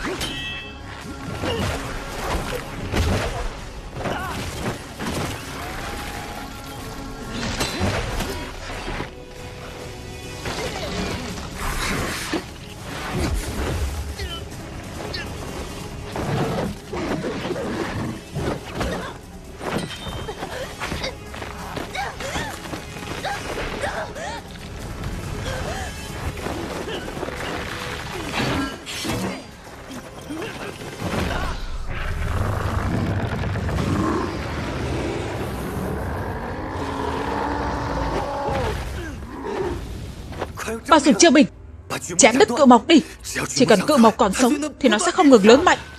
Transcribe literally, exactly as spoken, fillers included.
Bao dùng chiêu bình, chém đứt cự mộc đi. Chỉ cần cự mộc còn sống thì nó sẽ không ngừng lớn mạnh.